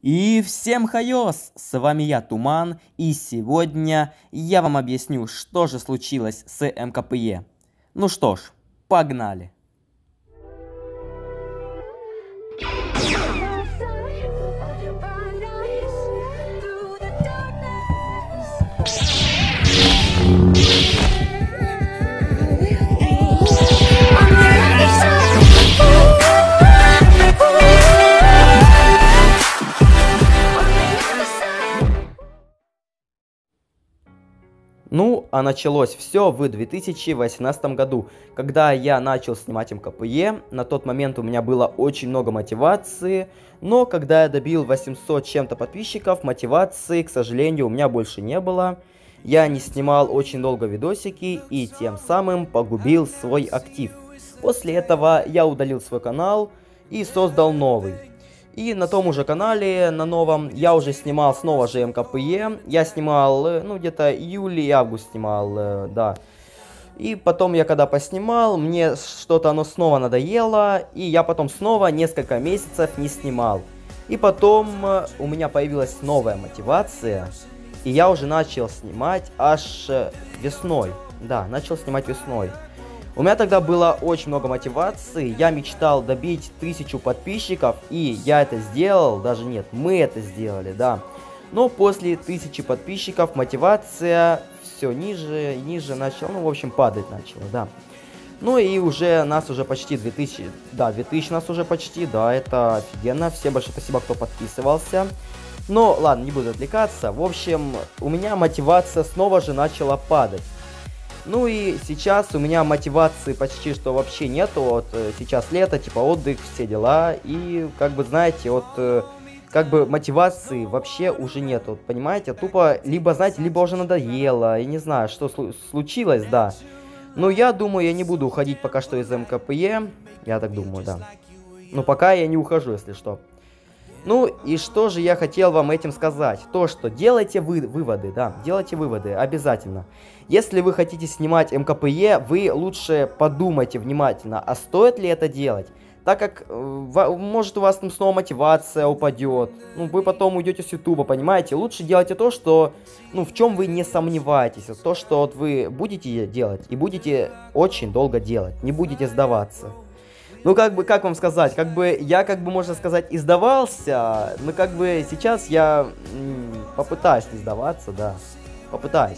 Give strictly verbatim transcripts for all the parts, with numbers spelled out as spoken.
И всем хайос! С вами я, Туман, и сегодня я вам объясню, что же случилось с эм ка пэ е. Ну что ж, погнали! Ну, а началось все в две тысячи восемнадцатом году, когда я начал снимать эм ка пэ е. На тот момент у меня было очень много мотивации, но когда я добил восемьсот чем-то подписчиков, мотивации, к сожалению, у меня больше не было. Я не снимал очень долго видосики и тем самым погубил свой актив. После этого я удалил свой канал и создал новый. И на том же канале, на новом, я уже снимал снова же эм ка пэ е. Я снимал, ну, где-то июль и август снимал, да. И потом я когда поснимал, мне что-то оно снова надоело. И я потом снова несколько месяцев не снимал. И потом у меня появилась новая мотивация. И я уже начал снимать аж весной. Да, начал снимать весной. У меня тогда было очень много мотивации, я мечтал добить тысячу подписчиков, и я это сделал, даже нет, мы это сделали, да. Но после тысячи подписчиков мотивация все ниже и ниже начала, ну, в общем, падать начала, да. Ну и уже нас уже почти две тысячи, да, две тысячи нас уже почти, да, это офигенно, всем большое спасибо, кто подписывался. Но, ладно, не буду отвлекаться, в общем, у меня мотивация снова же начала падать. Ну и сейчас у меня мотивации почти что вообще нету, вот сейчас лето, типа отдых, все дела, и как бы знаете, вот как бы мотивации вообще уже нету, вот, понимаете, тупо либо, знаете, либо уже надоело, я не знаю, что случилось, да. Но я думаю, я не буду уходить пока что из эм ка пэ е, я так думаю, да. Но пока я не ухожу, если что. Ну и что же я хотел вам этим сказать? То, что делайте вы выводы, да, делайте выводы, обязательно. Если вы хотите снимать эм ка пэ е, вы лучше подумайте внимательно, а стоит ли это делать? Так как, э, может, у вас там снова мотивация упадет, ну, вы потом уйдете с ютуба, понимаете? Лучше делайте то, что, ну, в чем вы не сомневаетесь, то, что вот вы будете делать и будете очень долго делать, не будете сдаваться. Ну, как бы, как вам сказать, как бы, я, как бы, можно сказать, и сдавался, но, как бы, сейчас я попытаюсь не сдаваться, да, попытаюсь.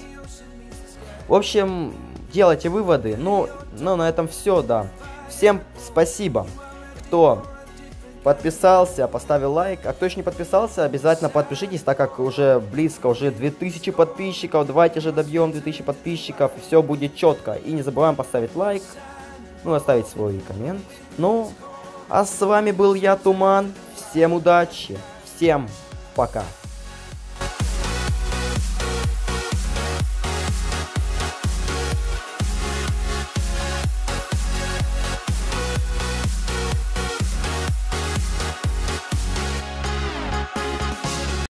В общем, делайте выводы, ну, ну, на этом все, да. Всем спасибо, кто подписался, поставил лайк, а кто еще не подписался, обязательно подпишитесь, так как уже близко, уже две тысячи подписчиков, давайте же добьем две тысячи подписчиков, и все будет четко. И не забываем поставить лайк. Ну, оставить свой коммент. Ну, а с вами был я, Туман. Всем удачи. Всем пока.